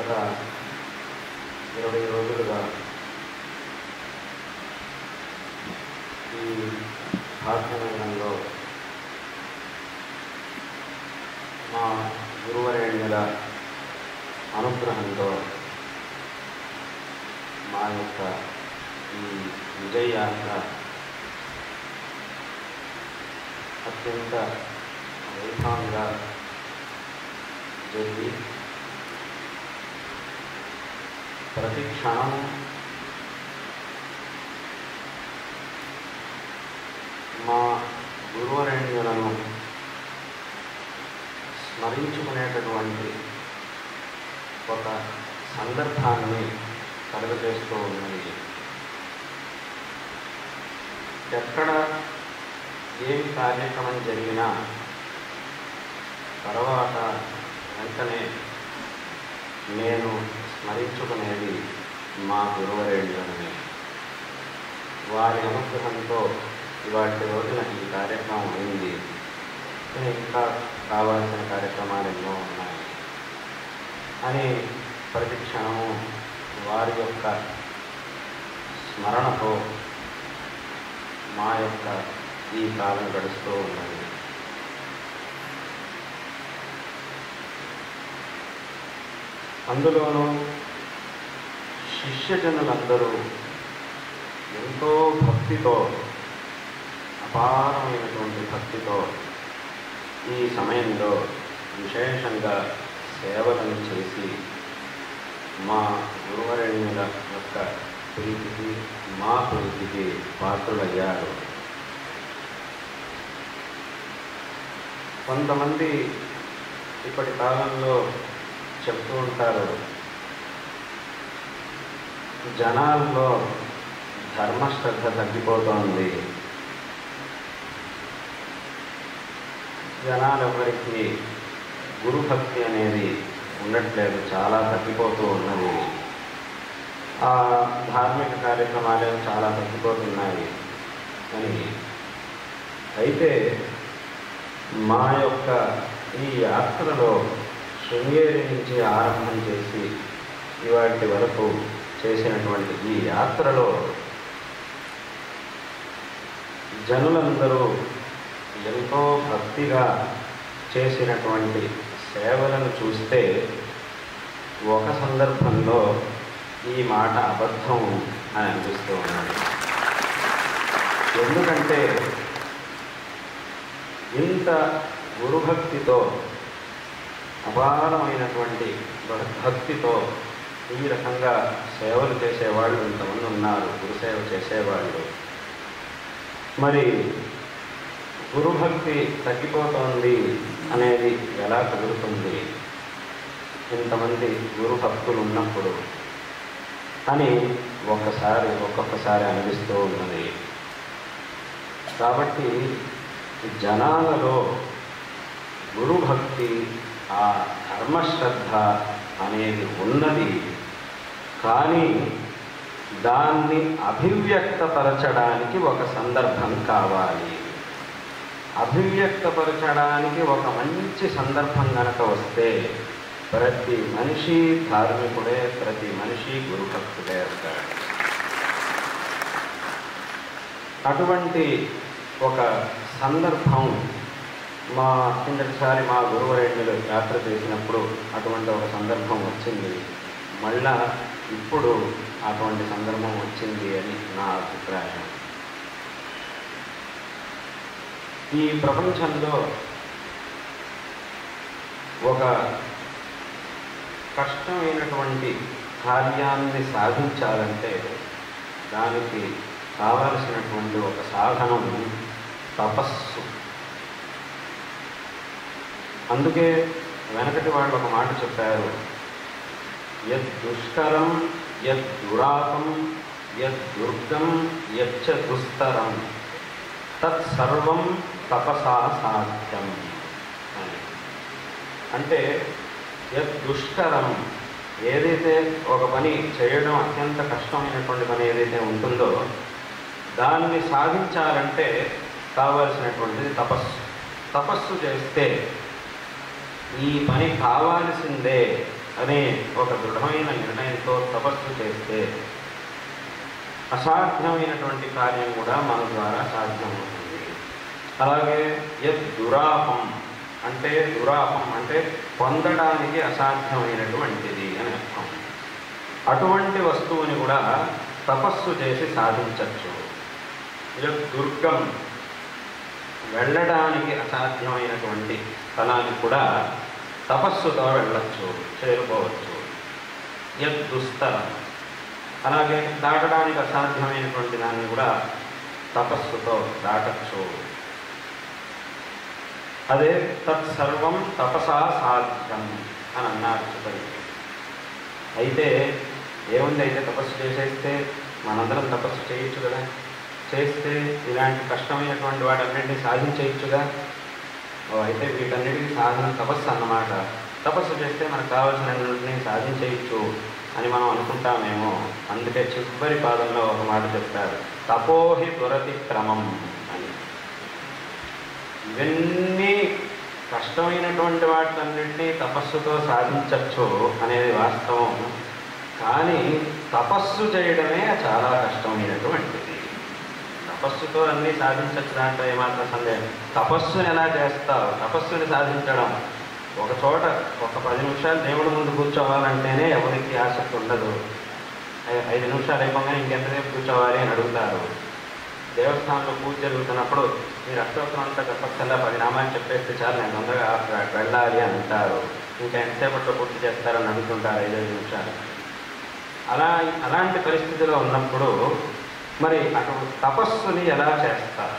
గత 20 రోజులుగా ఈ భాగ్యనగరంలో మా గురువరేణ్యుల అనుగ్రహంతో మా యొక్క ఈ విజయయాత్ర అత్యంత వైభవంగా జరిగి ప్రతి క్షణం మా గురువరేణ్యులను స్మరించుకునేటటువంటి ఒక సందర్భాన్ని కలుగజేస్తూ ఉన్నది. ఎక్కడ ఏమి కార్యక్రమం జరిగినా తర్వాత వెంటనే నేను స్మరించుకునేది మా గురువరేణ్యులని. వారి అనుగ్రహంతో ఇవాటి రోజున ఈ కార్యక్రమం అయింది. ఇంకా కావాల్సిన కార్యక్రమాలు ఎన్నో ఉన్నాయి అని ప్రతి క్షణము వారి యొక్క స్మరణతో మా యొక్క ఈ కాలం గడుస్తూ ఉన్నది. అందులోనూ శిష్యజనులందరూ ఎంతో భక్తితో, అపారమైనటువంటి భక్తితో ఈ సమయంలో విశేషంగా సేవలను చేసి మా గురువరేణ్యుల యొక్క ప్రీతికి, మా ప్రీతికి పాత్రులయ్యారు. కొంతమంది ఇప్పటి కాలంలో చెప్తూ ఉంటారు, జనాల్లో ధర్మశ్రద్ధ తగ్గిపోతోంది, జనాలెవరికి గురుభక్తి అనేది ఉండట్లేదు, చాలా తగ్గిపోతూ ఉన్నది, ఆ ధార్మిక కార్యక్రమాలు చాలా తగ్గిపోతున్నాయి అని. అయితే మా యొక్క ఈ యాత్రలో శృంగేరి నుంచి ఆరంభం చేసి ఇవాటి వరకు చేసినటువంటి ఈ యాత్రలో జనులందరూ ఎంతో భక్తిగా చేసినటువంటి సేవలను చూస్తే ఒక సందర్భంలో ఈ మాట అబద్ధం అని అనిపిస్తూ ఉన్నది. ఎందుకంటే ఇంత గురుభక్తితో, అపారమైనటువంటి భక్తితో ఈ రకంగా సేవలు చేసేవాళ్ళు ఇంతమంది ఉన్నారు, గురుసేవ చేసేవాళ్ళు. మరి గురుభక్తి తగ్గిపోతోంది అనేది ఎలా కుదురుతుంది ఇంతమంది గురుభక్తులు ఉన్నప్పుడు అని ఒక్కొక్కసారి అనిపిస్తూ ఉన్నది. కాబట్టి జనాలలో గురుభక్తి, ఆ ధర్మశ్రద్ధ అనేది ఉన్నది, కానీ దాన్ని అభివ్యక్తపరచడానికి ఒక సందర్భం కావాలి. అభివ్యక్తపరచడానికి ఒక మంచి సందర్భం కనుక వస్తే ప్రతి మనిషి ధార్మికుడే, ప్రతి మనిషి గురుభక్తుడే అవుతాడు. అటువంటి ఒక సందర్భం మా కిందటిసారి మా గురువరేణ్యులు యాత్ర చేసినప్పుడు అటువంటి ఒక సందర్భం వచ్చింది. మళ్ళా ఇప్పుడు అటువంటి సందర్భం వచ్చింది అని నా అభిప్రాయం. ఈ ప్రపంచంలో ఒక కష్టమైనటువంటి కార్యాన్ని సాధించాలంటే దానికి కావలసినటువంటి ఒక సాధనం తపస్సు. అందుకే వెనకటి వాళ్ళు ఒక మాట చెప్పారు, యద్దుష్కరం యద్దురాపం యద్దుర్గం యచ్చ దుస్తరం తత్సర్వం తపసా సాధ్యం అని. అంటే యద్దుష్కరం, ఏదైతే ఒక పని చేయడం అత్యంత కష్టమైనటువంటి పని ఏదైతే ఉంటుందో దాన్ని సాధించాలంటే కావలసినటువంటిది తపస్సు. తపస్సు చేస్తే ఈ పని కావాల్సిందే అనే ఒక దృఢమైన నిర్ణయంతో తపస్సు చేస్తే అసాధ్యమైనటువంటి కార్యం కూడా మన ద్వారా సాధ్యమవుతుంది. అలాగే దురాపం అంటే పొందడానికి అసాధ్యమైనటువంటిది అని అర్థం. అటువంటి వస్తువుని కూడా తపస్సు చేసి సాధించవచ్చు. దుర్గం వెళ్ళడానికి అసాధ్యమైనటువంటి స్థలానికి కూడా తపస్సుతో వెళ్ళచ్చు, చేరుకోవచ్చు. దుస్తరం అలాగే దాటడానికి అసాధ్యమైనటువంటి దాన్ని కూడా తపస్సుతో దాటచ్చు. అదే తత్సర్వం తపసా సాధ్యం అని అన్నారు చెప్పండి. అయితే ఏముంది, అయితే తపస్సు చేసేస్తే మనందరం తపస్సు చేయొచ్చు కదా, చేస్తే ఇలాంటి కష్టమైనటువంటి వాటన్నింటినీ సాధించేయచ్చుగా. అయితే వీటన్నిటికీ సాధన తపస్సు అన్నమాట. తపస్సు చేస్తే మనకు కావాల్సినన్నింటినీ సాధించేయచ్చు అని మనం అనుకుంటామేమో. అందుకే చివరి పాదంలో ఒక మాట చెప్తారు, తపోహి దురతి క్రమం అని. ఇవన్నీ కష్టమైనటువంటి వాటన్నింటినీ తపస్సుతో సాధించవచ్చు అనేది వాస్తవం. కానీ తపస్సు చేయడమే చాలా కష్టమైనటువంటిది. తపస్సుతో అన్నీ సాధించచ్చు, దాంట్లో ఏమాత్రం సందేహం. తపస్సుని ఎలా చేస్తావు? తపస్సుని సాధించడం ఒక చోట ఒక 10 నిమిషాలు దేవుడి ముందు కూర్చోవాలంటేనే ఎవరికి ఆసక్తి ఉండదు. 5 నిమిషాలు అయిపోగానే ఇంకెంతసేపు కూర్చోవాలి అని అడుగుతారు. దేవస్థానంలో పూజ జరుగుతున్నప్పుడు మీరు అష్టోత్తరం అంతా తపస్సులా 10 నామాలు చెప్పేస్తే చాలు, నేను తొందరగా వెళ్ళాలి అని అంటారు. ఇంకా ఎంతసేపట్లో పూర్తి చేస్తారని అడుగుతుంటారు 5 నిమిషాలు. అలాంటి పరిస్థితిలో ఉన్నప్పుడు మరి అటు తపస్సుని ఎలా చేస్తారు?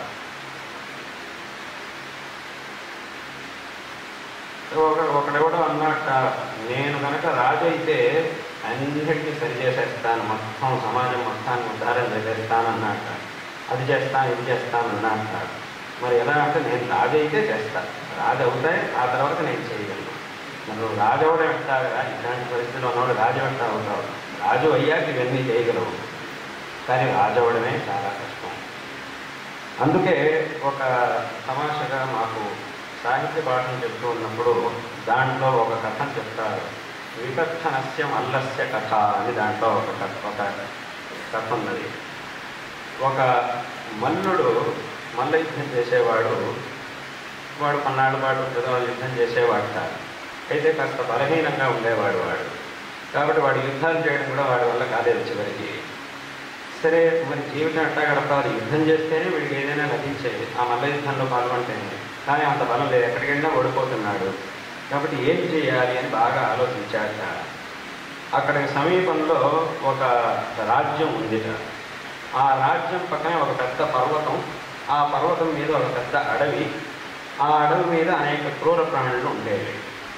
ఒకడెవడో అన్నట్ట, నేను కనుక రాజు అయితే అన్నిటినీ సరి చేసేస్తాను, మొత్తం సమాజం మొత్తాన్ని ఉద్ధారం చేసేస్తాను అన్నట్ట. అది చేస్తాను ఇది చేస్తాను అన్నట్ట. మరి ఎలా అంటే నేను రాజు అయితే చేస్తాను, రాజు అవుతాయి ఆ తర్వాత నేను చేయగలను. మనం రాజు అవడం ఎట్టా కదా, ఇలాంటి పరిస్థితిలో ఉన్నవాడు రాజు ఎట్టా అవుతావు? రాజు అయ్యాక ఇవన్నీ చేయగలవు, కానీ రాజు అవడమే చాలా కష్టం. అందుకే ఒక తమాషగా మాకు సాహిత్య పాఠం చెప్తూ ఉన్నప్పుడు దాంట్లో ఒక కథను చెప్తారు. వికక్షణస్య మల్లస్య కథ అని దాంట్లో ఒక కథ ఉన్నది. ఒక మల్లుడు మల్ల యుద్ధం చేసేవాడు. వాడు కొన్నాళ్ళ పాటు యుద్ధం చేసేవాడట. అయితే కాస్త బలహీనంగా ఉండేవాడు వాడు. కాబట్టి వాడు యుద్ధాలు చేయడం కూడా వాడి వల్ల కాలేదు చివరికి. సరే, మరి జీవితం ఎట్టా గడపాలి? యుద్ధం చేస్తేనే వీడికి ఏదైనా లభించేది, ఆ మల్ల యుద్ధంలో పాల్గొంటేనే. కానీ అంత బలం లేదు, ఎక్కడికి వెళ్ళినా ఓడిపోతున్నాడు. కాబట్టి ఏం చేయాలి అని బాగా ఆలోచించాక అక్కడికి సమీపంలో ఒక రాజ్యం ఉందిట. ఆ రాజ్యం పక్కనే ఒక పెద్ద పర్వతం, ఆ పర్వతం మీద ఒక పెద్ద అడవి, ఆ అడవి మీద అనేక క్రూర ప్రాణులు ఉండేవి.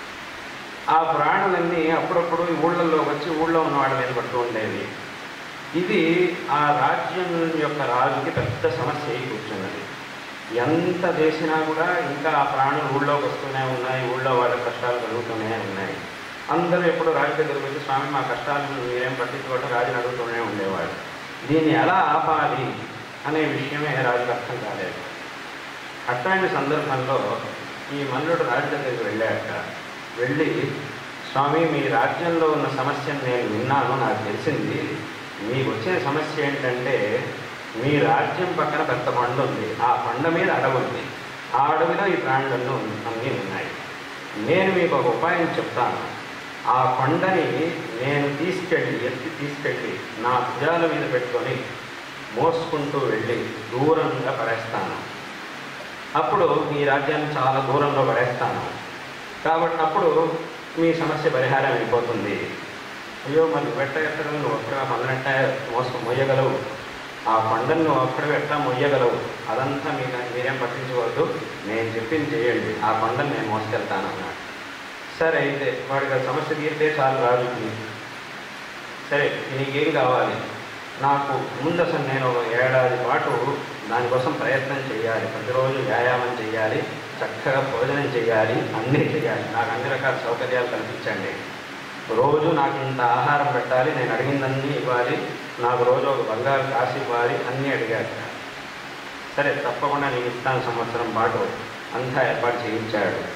ఆ ప్రాణులన్నీ అప్పుడప్పుడు ఊళ్ళల్లో వచ్చి ఊళ్ళో ఉన్న వాళ్ళ మీద పడుతూ ఉండేవి. ఇది ఆ రాజ్యం యొక్క రాజుకి పెద్ద సమస్య అయి కూర్చున్నది. ఎంత చేసినా కూడా ఇంకా ఆ ప్రాణులు ఊళ్ళోకి వస్తూనే ఉన్నాయి, ఊళ్ళో వాళ్ళ కష్టాలు కలుగుతూనే ఉన్నాయి. అందరూ ఎప్పుడు రాజు దగ్గరికి వచ్చి, స్వామి మా కష్టాలను మీరేం పట్టించుకోవటం, రాజుని అడుగుతూనే ఉండేవాడు. దీన్ని ఎలా ఆపాలి అనే విషయమే రాజుకు అర్థం కాలేదు. అట్లాంటి సందర్భంలో ఈ మల్లుడు రాజు దగ్గరికి వెళ్ళాక, వెళ్ళి స్వామి మీ రాజ్యంలో ఉన్న సమస్యను నేను విన్నాను, నాకు తెలిసింది. మీకు వచ్చిన సమస్య ఏంటంటే మీ రాజ్యం పక్కన పెద్ద కొండ ఉంది, ఆ కొండ మీద అడవి ఉంది, ఆ అడవిలో ఈ ప్రాణులను అన్నీ ఉన్నాయి. నేను మీకు ఒక ఉపాయం చెప్తాను. ఆ కొండని నేను ఎత్తి తీసుకెళ్ళి నా భుజాల మీద పెట్టుకొని మోసుకుంటూ వెళ్ళి దూరంగా పడేస్తాను. అప్పుడు మీ రాజ్యాన్ని చాలా దూరంలో పడేస్తాను. కాబట్టి అప్పుడు మీ సమస్య పరిహారం అయిపోతుంది. అయ్యో మరి వెట్ట ఎక్కడ నువ్వు ఒక్కడ కొండనట్ట మొయ్యగలవు, ఆ కొండను నువ్వు ఒక్కడ వెట్ట మొయ్యగలవు, అదంతా మీరేం పట్టించుకోవద్దు, నేను చెప్పింది చేయండి, ఆ కొండను నేను మోసుకెళ్తాను అన్నాడు. సరే, అయితే వాడికి ఆ సమస్య తీరితే చాలు రాజుకి. సరే, నీకేం కావాలి? నాకు ముందు అసలు నేను ఒక ఏడాది పాటు దానికోసం ప్రయత్నం చేయాలి, ప్రతిరోజు వ్యాయామం చేయాలి, చక్కగా భోజనం చేయాలి, అన్నీ చేయాలి, నాకు అన్ని రకాల సౌకర్యాలు కల్పించండి, రోజు నాకు ఇంత ఆహారం పెట్టాలి, నేను అడిగిందన్నీ ఇవ్వాలి, నాకు రోజు ఒక బంగారు కాసి ఇవ్వాలి, అన్నీ అడిగాడు. సరే, తప్పకుండా నేను ఇస్తాను, సంవత్సరం పాటు అంతా ఏర్పాటు చేయించాడు.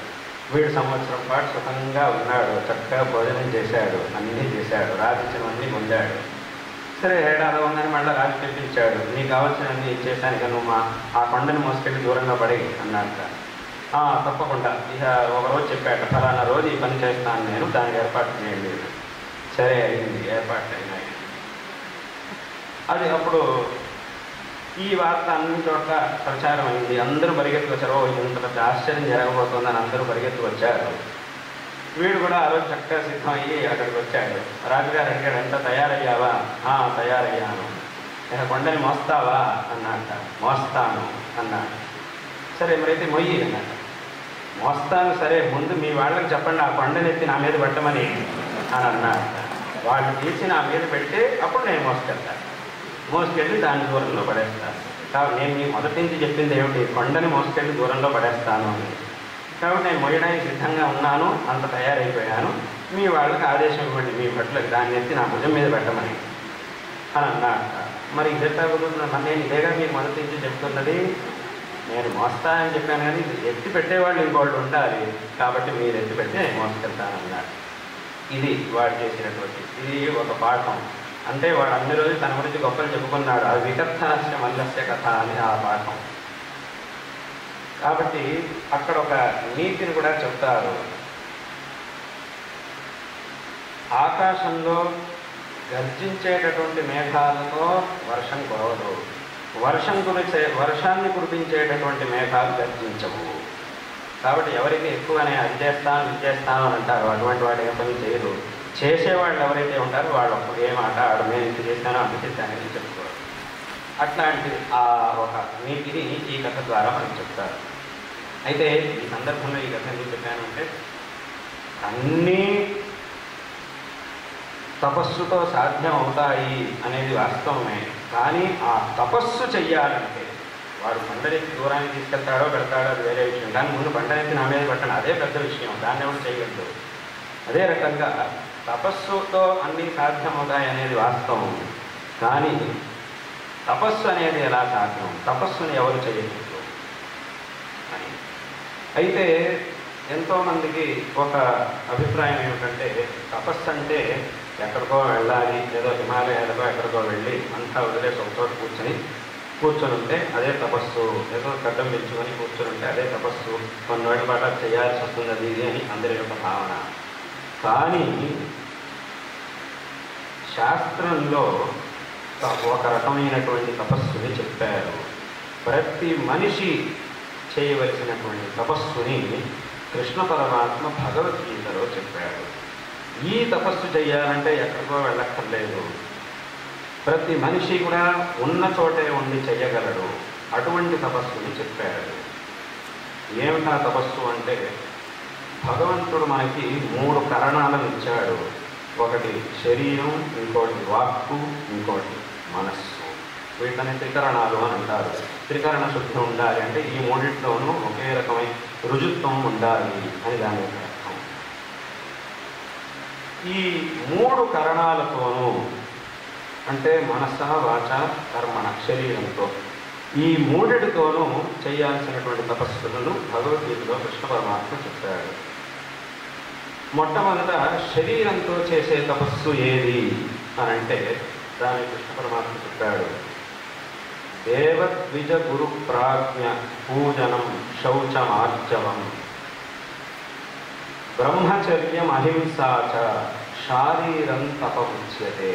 వీడు సంవత్సరం పాటు సుఖంగా ఉన్నాడు, చక్కగా భోజనం చేశాడు, అన్నీ చేశాడు, రాజించినవన్నీ పొందాడు. సరే ఏడాది ఉందని మళ్ళీ రాజు తెప్పించాడు. నీకు కావాల్సినవన్నీ ఇచ్చేసాను ఇక నువ్వు ఆ కొండని మోసుకెళ్ళి దూరంగా పడి అన్నాక, తప్పకుండా ఇక ఒకరోజు చెప్పాట, ఫలానా రోజు ఈ పని చేస్తాను నేను, దానికి ఏర్పాటు చేయండి. సరే అయింది, ఏర్పాట్లు అయినాయి. అది అప్పుడు ఈ వార్త అన్ని చోట్ల ప్రచారం అయింది. అందరూ పరిగెత్తుకు వచ్చారు. ఇంత పెద్ద ఆశ్చర్యం జరగబోతుందని అందరూ పరిగెత్తుకు వచ్చారు. వీడు కూడా ఆ రోజు చక్కగా సిద్ధమయ్యి అక్కడికి వచ్చాడు. రాజుగారు అడిగాడు, ఎంత తయారయ్యావా? తయారయ్యాను. ఇక కొండని మోస్తావా అన్నాక, మోస్తాను అన్నాడు. సరే మరైతే మొయ్యి అన్నాడు. మోస్తాను, సరే ముందు మీ వాళ్ళకి చెప్పండి ఆ కొండనెత్తి నా మీద పెట్టమని అని అన్నాడు. వాళ్ళు తీసి నా మీద పెట్టి అప్పుడు నేను మోసుకెళ్తాను, మోసుకెళ్ళి దాన్ని దూరంలో పడేస్తాను. కాబట్టి నేను మీ మొదటి నుంచి చెప్పింది ఏమిటి, కొండని మోసుకెళ్ళి దూరంలో పడేస్తాను అని. కాబట్టి నేను మొయ్యడానికి సిద్ధంగా ఉన్నాను, అంత తయారైపోయాను, మీ వాళ్ళకి ఆదేశం ఇవ్వండి, మీ భట్లకు దాన్ని ఎత్తి నా భుజం మీద పెట్టమని అని అన్నాడు. మరి ఇదేటా కుదురుతున్నా, నేను ఇదేగా మీకు మొదటి నుంచి చెప్తున్నది, నేను మోస్తా అని చెప్పాను కానీ ఎత్తి పెట్టేవాళ్ళు ఇంకోళ్ళు ఉండాలి, కాబట్టి మీరు ఎత్తి పెట్టి నేను మోసుకెళ్తానన్నాడు. ఇది వాడు చేసినటువంటి, ఇది ఒక పాఠం. అంటే వాడు అన్ని రోజులు తన గురించి గొప్పలు చెప్పుకున్నాడు. అది వికర్తనస్య మల్లస్య కథ అని ఆ పాఠం. కాబట్టి అక్కడ ఒక నీతిని కూడా చెప్తారు. ఆకాశంలో గర్జించేటటువంటి మేఘాలతో వర్షం కురవదు, వర్షాన్ని కురిపించేటటువంటి మేఘాలు గర్జించవు. కాబట్టి ఎవరైతే ఎక్కువనే అది చేస్తాను ఇది చేస్తాను అని అంటారో అటువంటి వాడు ఏ పని చేయరు. చేసేవాళ్ళు ఎవరైతే ఉంటారో వాళ్ళు ఒక్క ఏ మాట నేను ఇంత చేశానో అంత చేశానని చెప్పుకోరు. అట్లాంటి ఆ ఒక నీతిని ఈ కథ ద్వారా మనకు చెప్తారు. అయితే ఈ సందర్భంలో ఈ కథ ఎందుకు చెప్పానంటే, అన్నీ తపస్సుతో సాధ్యం అవుతాయి అనేది వాస్తవమే. కానీ ఆ తపస్సు చెయ్యాలంటే వాడు బండరెత్తి దూరానికి తీసుకెళ్తాడో పెడతాడో అది వేరే విషయం. కానీ ముందు బండరెత్తి నా మీద పెట్టండి, అదే పెద్ద విషయం, దాన్ని ఎవరు చేయగలదు. అదే రకంగా తపస్సుతో అన్నీ సాధ్యమవుతాయి అనేది వాస్తవం. కానీ తపస్సు అనేది ఎలా సాధ్యం, తపస్సుని ఎవరు చేయగలరు అని. అయితే ఎంతోమందికి ఒక అభిప్రాయం ఏమిటంటే, తపస్సు అంటే ఎక్కడికో వెళ్ళాలి, ఏదో హిమాలయాలకో ఎక్కడికో వెళ్ళి అంతా వదిలేసి ఒక చోట కూర్చొని ఉంటే అదే తపస్సు, ఏదో గడ్డం పెంచుకొని కూర్చొని ఉంటే అదే తపస్సు, కొన్ని పాట చేయాల్సి వస్తుంది అది ఇది అని అందరి యొక్క భావన. కానీ శాస్త్రంలో ఒక రకమైనటువంటి తపస్సుని చెప్పారు. ప్రతి మనిషి చేయవలసినటువంటి తపస్సుని కృష్ణ పరమాత్మ భగవద్గీతలో చెప్పాడు. ఈ తపస్సు చేయాలంటే ఎక్కడికో వెళ్ళక్కర్లేదు, ప్రతి మనిషి కూడా ఉన్న చోటే ఉండి చెయ్యగలడు. అటువంటి తపస్సుని చెప్పాడు. ఏమిటా తపస్సు అంటే, భగవంతుడు మనకి 3 కరణాలను ఇచ్చాడు. ఒకటి శరీరం, ఇంకోటి వాక్కు, ఇంకోటి మనస్సు. వీటిని త్రికరణాలు అని అంటారు. త్రికరణ శుద్ధి ఉండాలి అంటే ఈ మూడింటిలోనూ ఒకే రకమైన రుజుత్వం ఉండాలి అని దాని యొక్క అర్థం. ఈ 3 కరణాలతోనూ అంటే మనస వాచ కర్మణ, శరీరంతో, ఈ మూడిటితోనూ చేయాల్సినటువంటి తపస్సులను భగవద్గీతలో కృష్ణ పరమాత్మ చెప్పాడు. మొట్టమొదట శరీరంతో చేసే తపస్సు ఏది అని అంటే దాన్ని కృష్ణ పరమాత్మ చెప్పాడు. దేవద్విజ గురు ప్రాజ్ఞ పూజనం శౌచమార్జవం బ్రహ్మచర్యం అహింసాచ శారీరం తపముచ్యతే.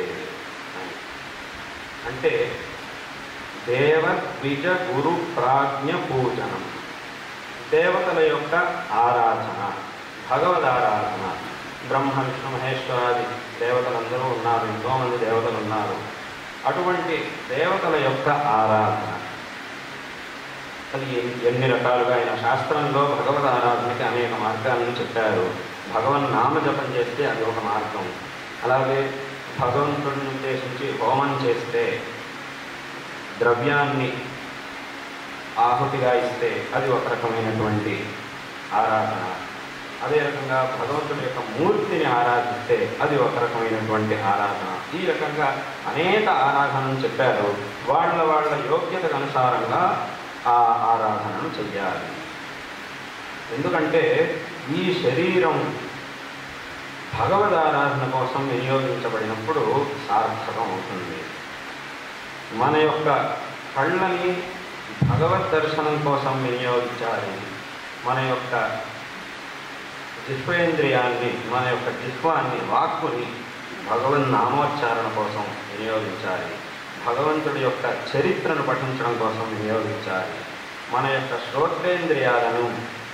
అంటే దేవద్విజ గురు ప్రాజ్ఞ పూజనం, దేవతల యొక్క ఆరాధన, భగవద్ ఆరాధన. బ్రహ్మ విష్ణు మహేశ్వరాది దేవతలందరూ ఉన్నారు, ఎంతోమంది దేవతలు ఉన్నారు. అటువంటి దేవతల యొక్క ఆరాధన అది ఎన్ని రకాలుగా అయిన శాస్త్రంలో భగవద్ ఆరాధనకి అనేక మార్గాలను చెప్పారు. భగవన్ నామజపం చేస్తే అది ఒక మార్గం. అలాగే భగవంతుడిని ఉద్దేశించి హోమం చేస్తే, ద్రవ్యాన్ని ఆహుతిగా ఇస్తే అది ఒక రకమైనటువంటి ఆరాధన. అదే రకంగా భగవంతుడి యొక్క మూర్తిని ఆరాధిస్తే అది ఒక రకమైనటువంటి ఆరాధన. ఈ రకంగా అనేక ఆరాధనలు చెప్పారు. వాళ్ళ యోగ్యతకు అనుసారంగా ఆ ఆరాధనను చెయ్యాలి. ఎందుకంటే ఈ శరీరం భగవదారాధన కోసం వినియోగించబడినప్పుడు సార్థకం అవుతుంది. మన యొక్క కళ్ళని భగవద్ దర్శనం కోసం వినియోగించాలి. మన యొక్క జిహ్వేంద్రియాన్ని, మన యొక్క జిహ్వాన్ని, వాక్కుని భగవన్ నామోచ్చారణ కోసం వినియోగించాలి. భగవంతుడి యొక్క చరిత్రను పఠించడం కోసం వినియోగించాలి. మన యొక్క శ్రోత్రేంద్రియాలను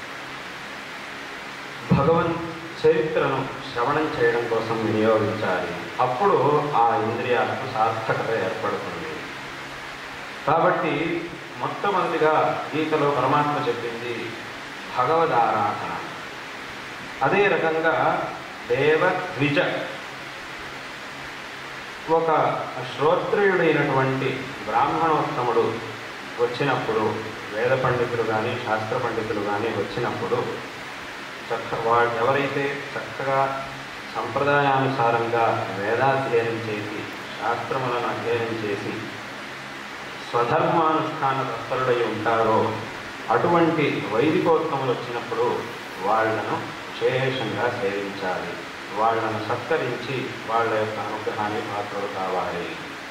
భగవన్ చరిత్రను శ్రవణం చేయడం కోసం వినియోగించాలి. అప్పుడు ఆ ఇంద్రియాలకు సార్థకత ఏర్పడుతుంది. కాబట్టి మొట్టమొదటిగా గీతలో పరమాత్మ చెప్పింది భగవద్ ఆరాధన. అదే రకంగా దేవ ద్విజ, ఒక శ్రోత్రియుడైనటువంటి బ్రాహ్మణోత్తముడు వచ్చినప్పుడు, వేద పండితులు కానీ శాస్త్ర పండితులు కానీ వచ్చినప్పుడు ఎవరైతే చక్కగా సంప్రదాయానుసారంగా వేదాధ్యయనం చేసి శాస్త్రములను అధ్యయనం చేసి స్వధర్మానుష్ఠాన తత్పరుడై ఉంటారో అటువంటి వైదికోత్తములు వచ్చినప్పుడు వాళ్లను విశేషంగా సేవించాలి. వాళ్లను సత్కరించి వాళ్ళ యొక్క అనుగ్రహాన్ని పాత్రలు కావాలి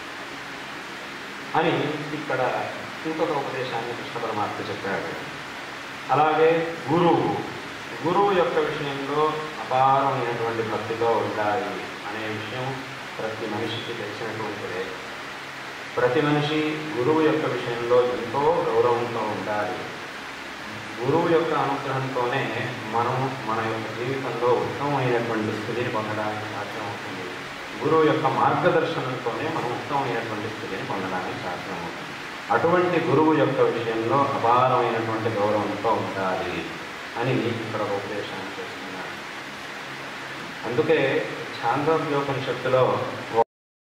అని ఇక్కడ ఇంకొక ఉపదేశాన్ని కృష్ణ పరమాత్మ చెప్పాడు. అలాగే గురువు యొక్క విషయంలో అపారమైనటువంటి భక్తితో ఉండాలి అనే విషయం ప్రతి మనిషికి తెలిసినటువంటిదే. ప్రతి మనిషి గురువు యొక్క విషయంలో ఎంతో గౌరవంతో ఉండాలి. గురువు యొక్క అనుగ్రహంతోనే మనం మన యొక్క జీవితంలో ఉత్తమమైనటువంటి స్థితిని పొందడానికి సాధ్యమవుతుంది. గురువు యొక్క మార్గదర్శనంతోనే మనం ఉత్తమమైనటువంటి స్థితిని పొందడానికి సాధ్యమవుతుంది. అటువంటి గురువు యొక్క విషయంలో అపారమైనటువంటి గౌరవంతో ఉండాలి అని ఇక్కడ ఉపదేశాన్ని చేస్తున్నారు. అందుకే ఛాందోగ్యోపనిషత్తులో